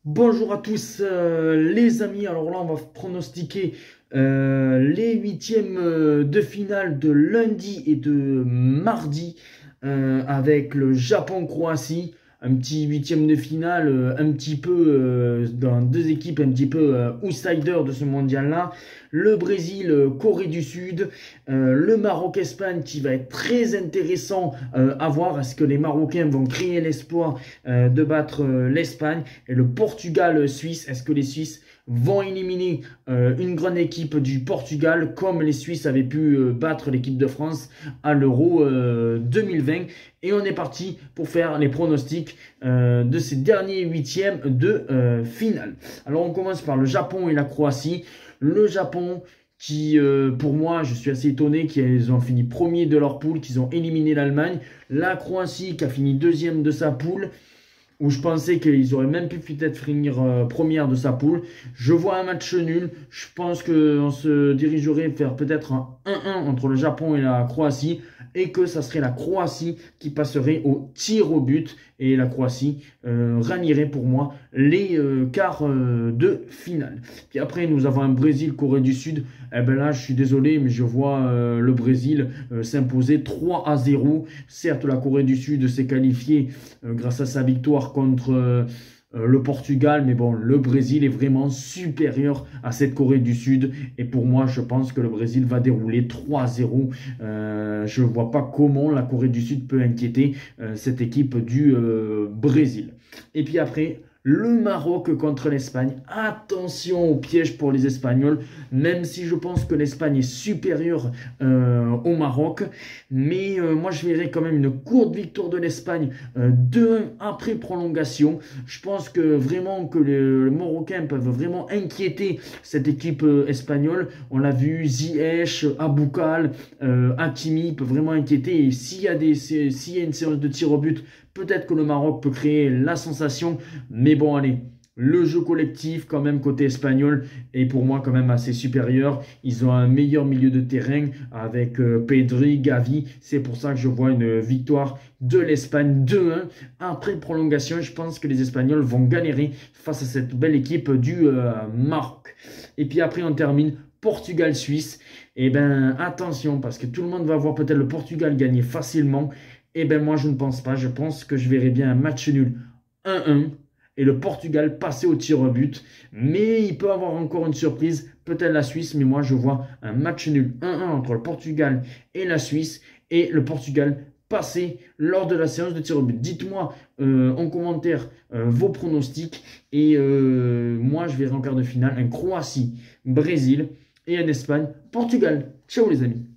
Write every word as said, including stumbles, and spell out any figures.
Bonjour à tous euh, les amis, alors là on va pronostiquer euh, les huitièmes euh, de finale de lundi et de mardi euh, avec le Japon-Croatie, un petit huitième de finale, euh, un petit peu euh, dans deux équipes un petit peu euh, outsiders de ce mondial là, le Brésil-Corée du Sud, euh, le Maroc-Espagne qui va être très intéressant euh, à voir, est-ce que les Marocains vont créer l'espoir euh, de battre euh, l'Espagne, et le Portugal-Suisse, est-ce que les Suisses vont éliminer euh, une grande équipe du Portugal comme les Suisses avaient pu euh, battre l'équipe de France à l'Euro euh, deux mille vingt. Et on est parti pour faire les pronostics euh, de ces derniers huitièmes de euh, finale. Alors on commence par le Japon et la Croatie. Le Japon qui, euh, pour moi, je suis assez étonné qu'ils ont fini premier de leur poule, qu'ils ont éliminé l'Allemagne. La Croatie qui a fini deuxième de sa poule, où je pensais qu'ils auraient même pu peut-être finir euh, première de sa poule. Je vois un match nul. Je pense qu'on se dirigerait vers peut-être un un un entre le Japon et la Croatie, et que ça serait la Croatie qui passerait au tir au but, et la Croatie euh, gagnerait pour moi les euh, quarts euh, de finale. Puis après, nous avons un Brésil-Corée du Sud. Eh ben là, je suis désolé, mais je vois euh, le Brésil euh, s'imposer trois à zéro. Certes, la Corée du Sud s'est qualifiée euh, grâce à sa victoire contre euh, le Portugal, mais bon, le Brésil est vraiment supérieur à cette Corée du Sud, et pour moi, je pense que le Brésil va dérouler trois à zéro. Euh, je ne vois pas comment la Corée du Sud peut inquiéter euh, cette équipe du euh, Brésil. Et puis après, le Maroc contre l'Espagne. Attention au piège pour les Espagnols, même si je pense que l'Espagne est supérieure euh, au Maroc. Mais euh, moi, je verrais quand même une courte victoire de l'Espagne, euh, deux un après prolongation. Je pense que vraiment que les, les Marocains peuvent vraiment inquiéter cette équipe euh, espagnole. On l'a vu, Ziyech, Aboukal, euh, Hakimi peuvent vraiment inquiéter. Et s'il y a des, s'il y a une séance de tir au but, peut-être que le Maroc peut créer la sensation. Mais bon, allez, le jeu collectif quand même côté espagnol est pour moi quand même assez supérieur. Ils ont un meilleur milieu de terrain avec euh, Pedri, Gavi. C'est pour ça que je vois une victoire de l'Espagne deux un. Après prolongation, je pense que les Espagnols vont gagner face à cette belle équipe du euh, Maroc. Et puis après, on termine Portugal-Suisse. Et ben attention, parce que tout le monde va voir peut-être le Portugal gagner facilement. Et ben moi, je ne pense pas. Je pense que je verrai bien un match nul un un. Et le Portugal passer au tir au but. Mais il peut avoir encore une surprise, peut-être la Suisse, mais moi je vois un match nul un un entre le Portugal et la Suisse, et le Portugal passer lors de la séance de tir au but. Dites-moi euh, en commentaire euh, vos pronostics, et euh, moi je verrai en quart de finale un Croatie-Brésil et un Espagne-Portugal. Ciao les amis.